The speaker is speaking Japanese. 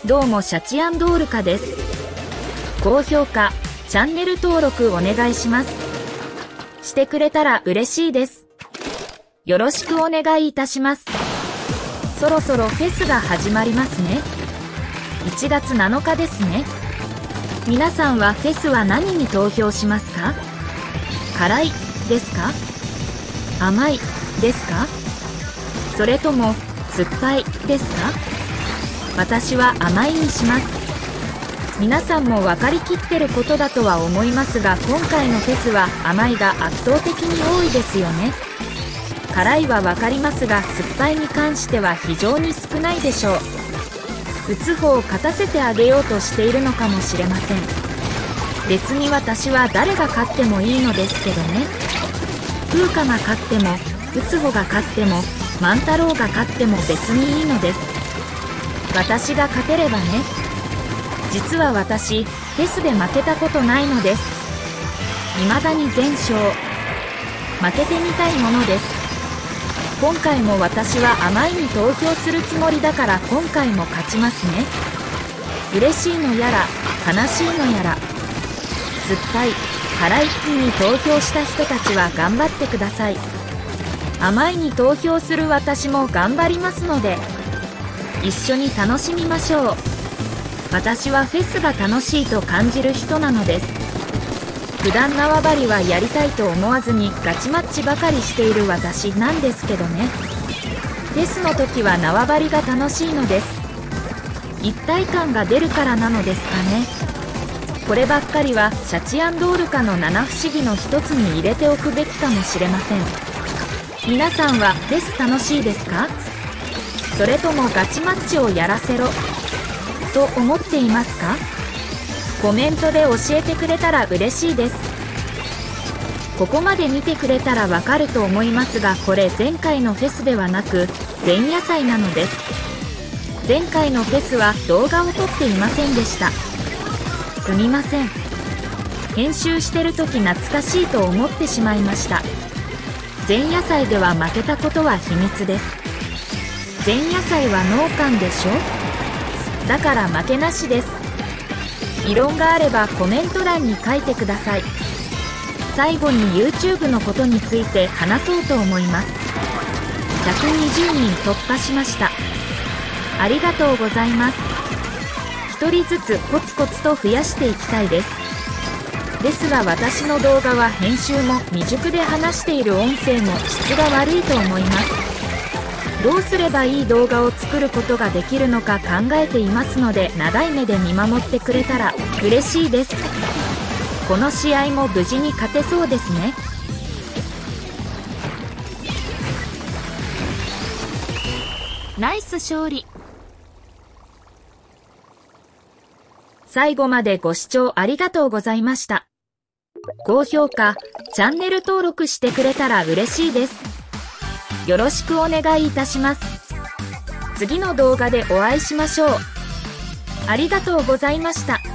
どうもシャチアンドールカです。高評価、チャンネル登録お願いします。してくれたら嬉しいです。よろしくお願いいたします。そろそろフェスが始まりますね。1月7日ですね。皆さんはフェスは何に投票しますか？辛いですか？甘いですか？それとも酸っぱいですか？私は甘いにします。皆さんも分かりきってることだとは思いますが、今回のフェスは甘いが圧倒的に多いですよね。辛いは分かりますが、酸っぱいに関しては非常に少ないでしょう。打つ方を勝たせてあげようとしているのかもしれません。別に私は誰が勝ってもいいのですけどね。風花が勝っても、打つ方が勝っても、万太郎が勝っても別にいいのです。私が勝てればね。実は私、フェスで負けたことないのです。未だに全勝。負けてみたいものです。今回も私は甘いに投票するつもりだから、今回も勝ちますね。嬉しいのやら悲しいのやら、酸っぱい辛いに投票した人たちは頑張ってください。甘いに投票する私も頑張りますので、一緒に楽しみましょう。私はフェスが楽しいと感じる人なのです。普段縄張りはやりたいと思わずにガチマッチばかりしている私なんですけどね。フェスの時は縄張りが楽しいのです。一体感が出るからなのですかね。こればっかりはシャチアンドールカの七不思議の一つに入れておくべきかもしれません。皆さんはフェス楽しいですか？それともガチマッチをやらせろと思っていますか？コメントで教えてくれたら嬉しいです。ここまで見てくれたらわかると思いますが、これ前回のフェスではなく前夜祭なのです。前回のフェスは動画を撮っていませんでした。すみません。編集してる時懐かしいと思ってしまいました。前夜祭では負けたことは秘密です。前夜祭は農館でしょ？だから負けなしです。異論があればコメント欄に書いてください。最後に YouTube のことについて話そうと思います。120人突破しました。ありがとうございます。1人ずつコツコツと増やしていきたいです。ですが私の動画は編集も未熟で話している音声も質が悪いと思います。どうすればいい動画を作ることができるのか考えていますので、長い目で見守ってくれたら嬉しいです。この試合も無事に勝てそうですね。ナイス勝利。最後までご視聴ありがとうございました。高評価、チャンネル登録してくれたら嬉しいです。よろしくお願いいたします。次の動画でお会いしましょう。ありがとうございました。